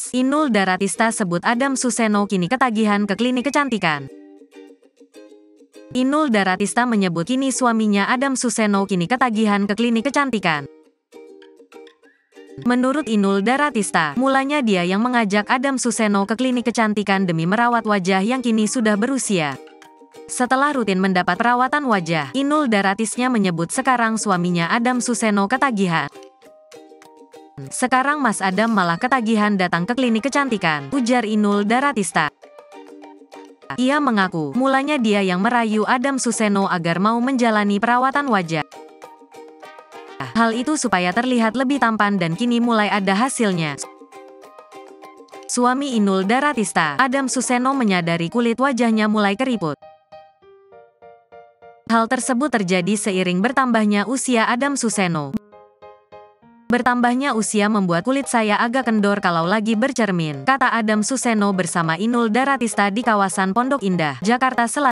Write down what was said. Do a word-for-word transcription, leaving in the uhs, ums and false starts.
Inul Daratista sebut Adam Suseno kini ketagihan ke klinik kecantikan. Inul Daratista menyebut kini suaminya Adam Suseno kini ketagihan ke klinik kecantikan. Menurut Inul Daratista, mulanya dia yang mengajak Adam Suseno ke klinik kecantikan demi merawat wajah yang kini sudah berusia. Setelah rutin mendapat perawatan wajah, Inul Daratista menyebut sekarang suaminya Adam Suseno ketagihan. Sekarang Mas Adam malah ketagihan datang ke klinik kecantikan, ujar Inul Daratista. Ia mengaku, mulanya dia yang merayu Adam Suseno agar mau menjalani perawatan wajah. Hal itu supaya terlihat lebih tampan dan kini mulai ada hasilnya. Suami Inul Daratista, Adam Suseno menyadari kulit wajahnya mulai keriput. Hal tersebut terjadi seiring bertambahnya usia Adam Suseno. Bertambahnya usia membuat kulit saya agak kendor kalau lagi bercermin, kata Adam Suseno bersama Inul Daratista di kawasan Pondok Indah, Jakarta Selatan.